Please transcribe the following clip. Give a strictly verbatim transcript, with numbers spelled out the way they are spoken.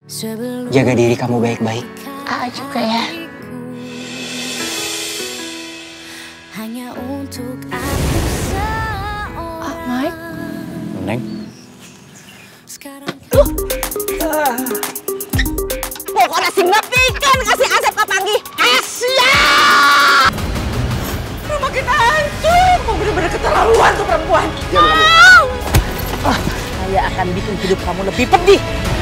Jaga diri kamu baik-baik. A A juga ya. Ah, Mike. Neng. Uh. Uh. Pokoknya signifikan kasih Asep ke Panggi. Asia! Rumah kita hancur. Kamu bener-bener keterlaluan tuh perempuan. Diam kamu. Ah, saya akan bikin hidup kamu lebih pedih.